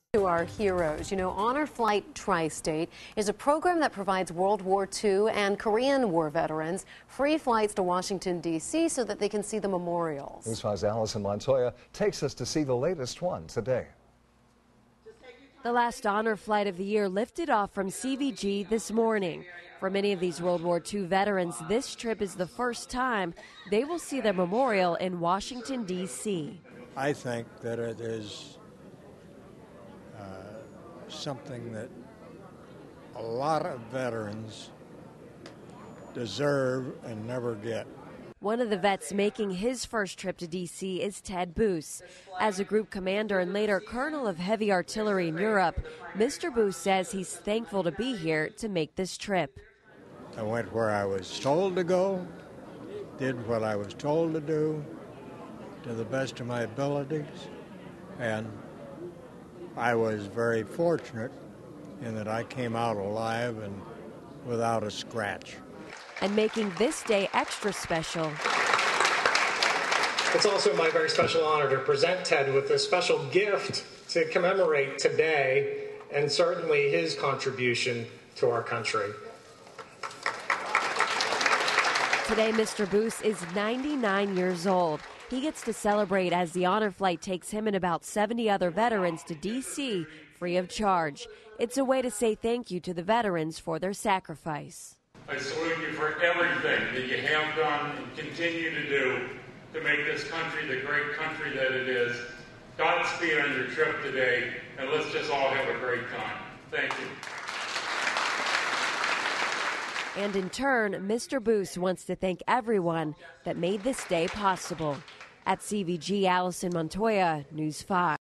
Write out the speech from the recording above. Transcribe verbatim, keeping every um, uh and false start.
To our heroes. You know, Honor Flight Tri-State is a program that provides World War Two and Korean War veterans free flights to Washington, D C so that they can see the memorials. News five's Allison Montoya takes us to see the latest one today. The last honor flight of the year lifted off from C V G this morning. For many of these World War Two veterans, this trip is the first time they will see their memorial in Washington, D C I think that it is uh, something that a lot of veterans deserve and never get. One of the vets making his first trip to D C is Ted Boos. As a group commander and later colonel of heavy artillery in Europe, Mister Boos says he's thankful to be here to make this trip. I went where I was told to go, did what I was told to do to the best of my abilities, and I was very fortunate in that I came out alive and without a scratch. And making this day extra special. It's also my very special honor to present Ted with a special gift to commemorate today and certainly his contribution to our country. Today, Mister Boos is ninety-nine years old. He gets to celebrate as the honor flight takes him and about seventy other veterans to D C free of charge. It's a way to say thank you to the veterans for their sacrifice. I salute you for everything that you have done and continue to do to make this country the great country that it is. Godspeed on your trip today, and let's just all have a great time. Thank you. And in turn, Mister Boos wants to thank everyone that made this day possible. At C V G, Allison Montoya, News five.